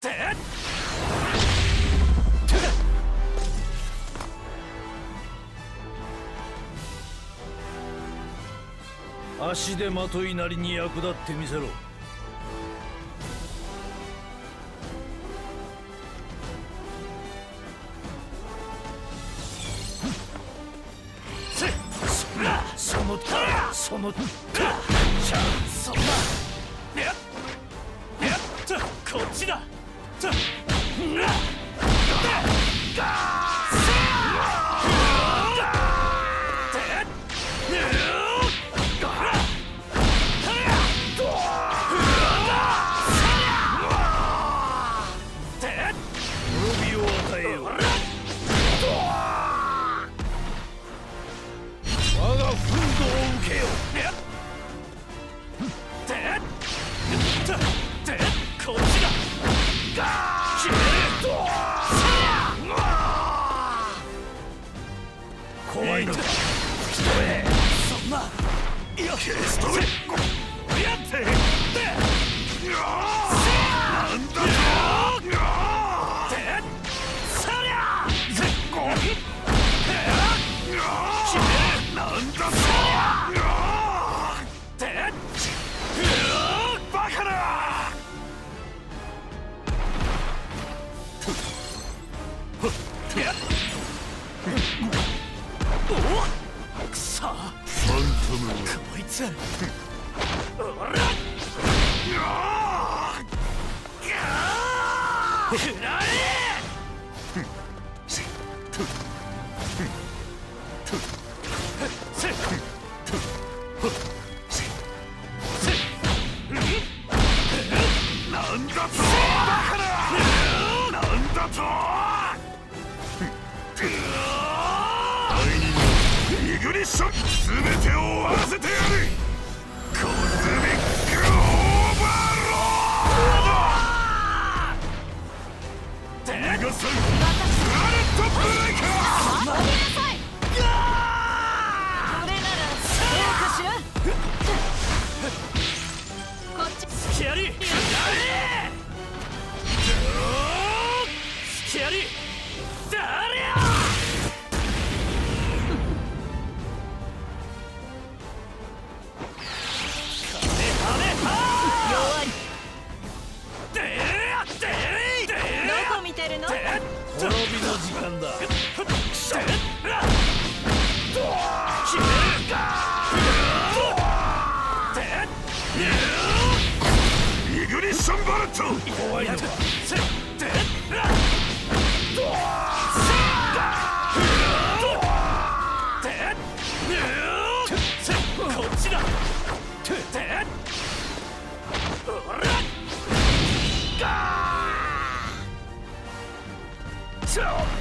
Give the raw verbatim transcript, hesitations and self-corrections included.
足でまといなりに役立ってみせろ。その他その他そんなやっやっこっちだ怖いのか。そんなケストレやってなんだとそりゃなんだとバカだ。おっくそファントムこいつおらっくらえなんだとバカだ。なんだとイグニッション全てを終わらせてやる。コズミックオーバーロード逃がさんプラネットブレイカー。待ってなさい。これならどうかしら。こっちスキャリーやれスキャリー誰や。滅びの時間だ。イグニッションバルト怖いのか。こっちだ。So